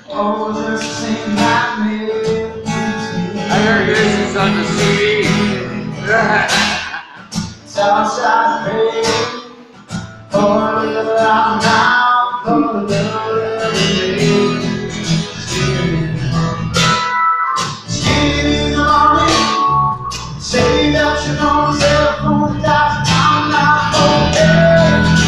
Oh, just sing like me. I heard this is on the CD. Southside pay for a little out now, for a little every day. Skinny's on me. Say that you know yourself on the top. I'm not okay.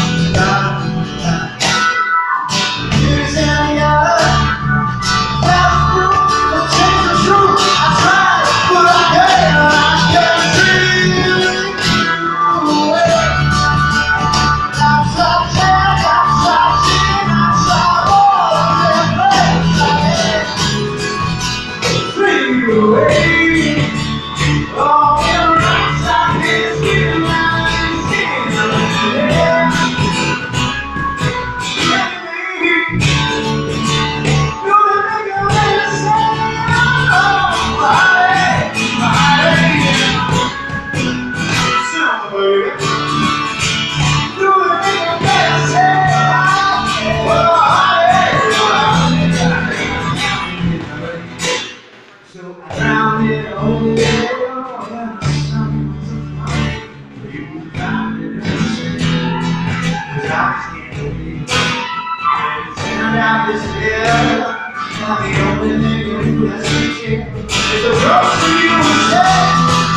Here's any other. That's proof to change the truth. I tried, but I can't dream you away. I'm trying, dream you away. Oh, you're outside this skin line, skin line, yeah. I'm the only nigga who has a chair. It's a rush for you to say.